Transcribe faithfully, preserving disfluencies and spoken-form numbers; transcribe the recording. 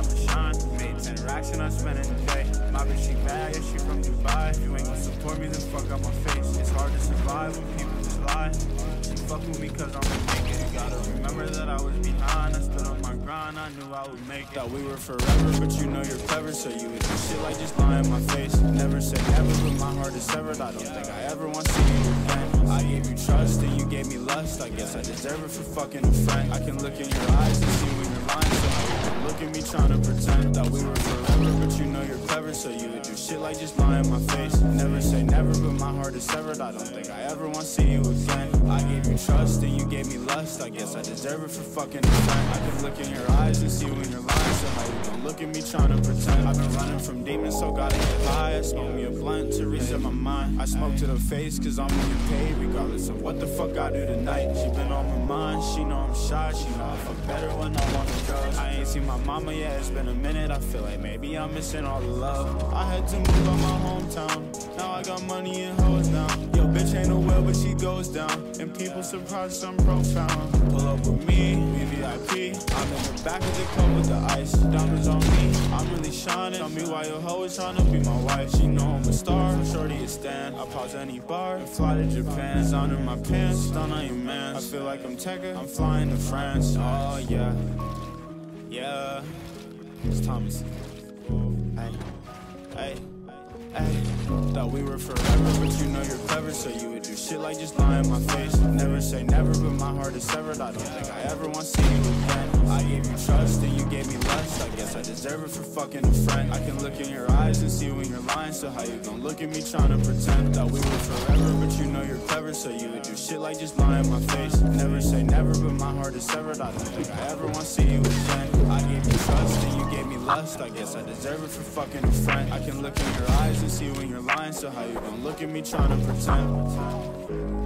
I'ma shine. Made ten racks and I spent it a day. My bitch, she bad, yeah, she from Dubai. If you ain't gon' support me, then fuck out my face. It's hard to survive when people just lie. She fuck with me cause I'ma make it. Gotta remember that I was behind. I stood on my grind, I knew I would make it. Thought we were forever, but you know you're clever, so you would do shit like just lie in my face. Never say never, but my heart is severed. I don't think I ever want to see you again. I gave you trust and you gave me lust. I guess I deserve it for fucking a friend. I can look in your eyes and see when you're lying, so how you can look at me trying to pretend. Thought we were forever, but you know you're clever, so you would do shit like just lie in my face. Never say never, but my heart is severed. I don't think I ever want to see you again. I gave you trust and you gave me lust. I guess I deserve it for fucking a friend. I can look in your eyes and see when you're lying, so how you gon' look at me trying to pretend. I've been running from demons, so gotta get high. I smoke me a blunt to reset my mind. I smoke to the face cause I'm getting paid, regardless of what the fuck I do tonight. She been on my mind, she know I'm shy. She know I fuck better when I'm on the drugs. I ain't seen my mama yet, it's been a minute. I feel like maybe I'm missing all the love. I had to move out my hometown, now I got money and hoes now. Yo, bitch ain't no well, but she goes down, and people surprised I'm profound. Pull up with me, we V I P. I'm in the back of the club with the ice. Diamonds on me, I'm really shining. Tell me why your hoe is trying to be my wife. She know I'm a star, shorty is Stan. I pause any bar and fly to Japan. Sound in my pants, stun on your man. I feel like I'm Tekka, I'm flying to France. Oh yeah, yeah. It's Thomas. Hey, hey, hey. Thought we were forever, but you know you're clever, so you would do shit like just lie in my face. Never say never, but my heart is severed. I don't think I ever want to see you again. I gave you trust and you gave me lust. I guess I deserve it for fucking a friend. I can look in your eyes and see when you're lying, so how you gon' look at me trying to pretend. Thought we were forever, but you know you're clever, so you would do shit like just lie in my face. Never say never, but my heart is severed. I don't think I ever want to see you again. I gave you trust and you gave me lust. I guess I deserve it for fucking a friend. I can look in your eyes and see when you're lying, so how you gon' look at me trying to pretend.